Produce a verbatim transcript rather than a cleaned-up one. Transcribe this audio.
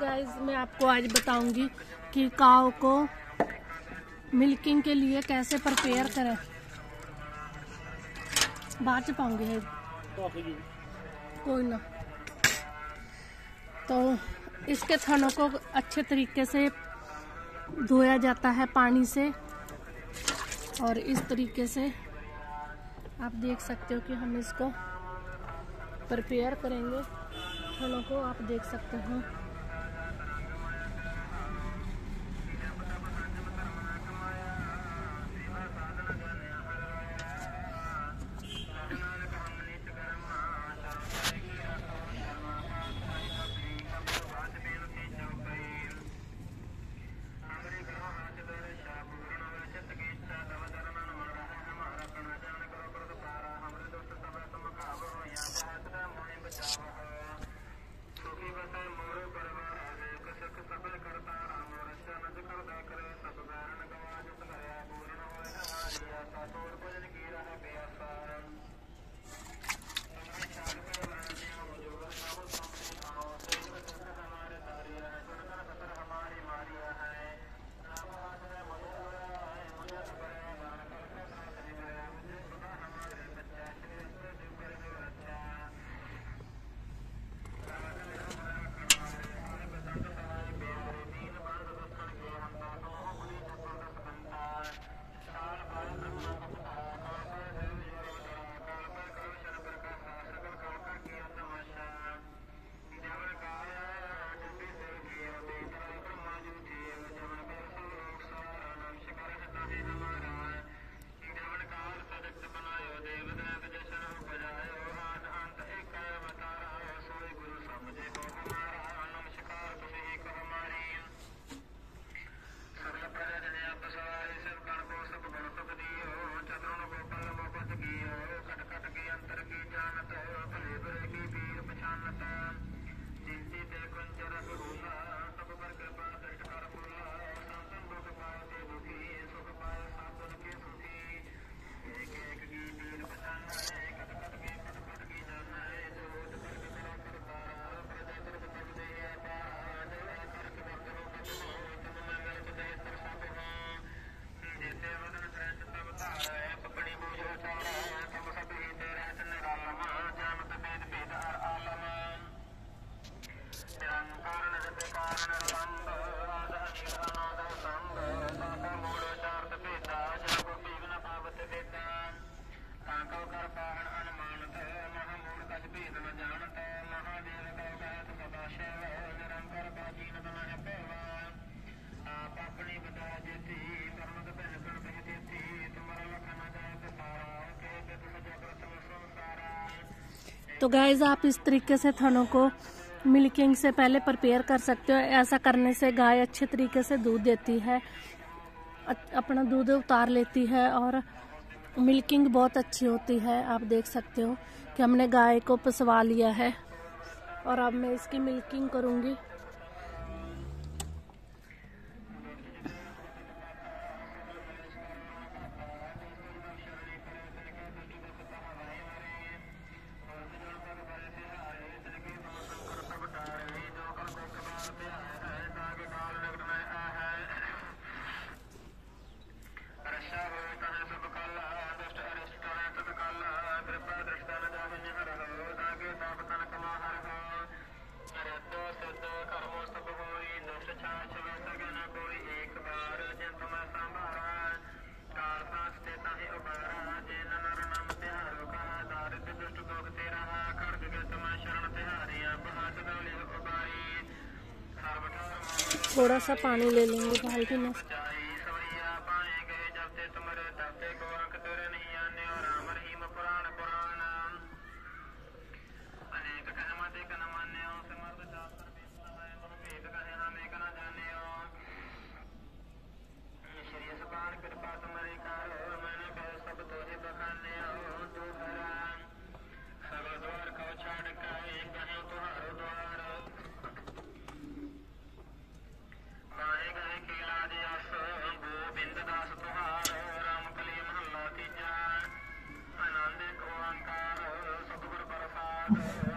Guys मैं आपको आज बताऊंगी कि काऊ को मिल्किंग के लिए कैसे प्रिपेयर करें। बाद च पाऊंगी है कोई ना। तो इसके थनों को अच्छे तरीके से धोया जाता है पानी से, और इस तरीके से आप देख सकते हो कि हम इसको प्रिपेयर करेंगे। थनों को आप देख सकते हो। तो गाइज आप इस तरीके से थनों को मिल्किंग से पहले प्रिपेयर कर सकते हो। ऐसा करने से गाय अच्छे तरीके से दूध देती है, अपना दूध उतार लेती है और मिल्किंग बहुत अच्छी होती है। आप देख सकते हो कि हमने गाय को पसवा लिया है और अब मैं इसकी मिल्किंग करूँगी। थोड़ा सा पानी ले लेंगे बाल्टी में। Thank you.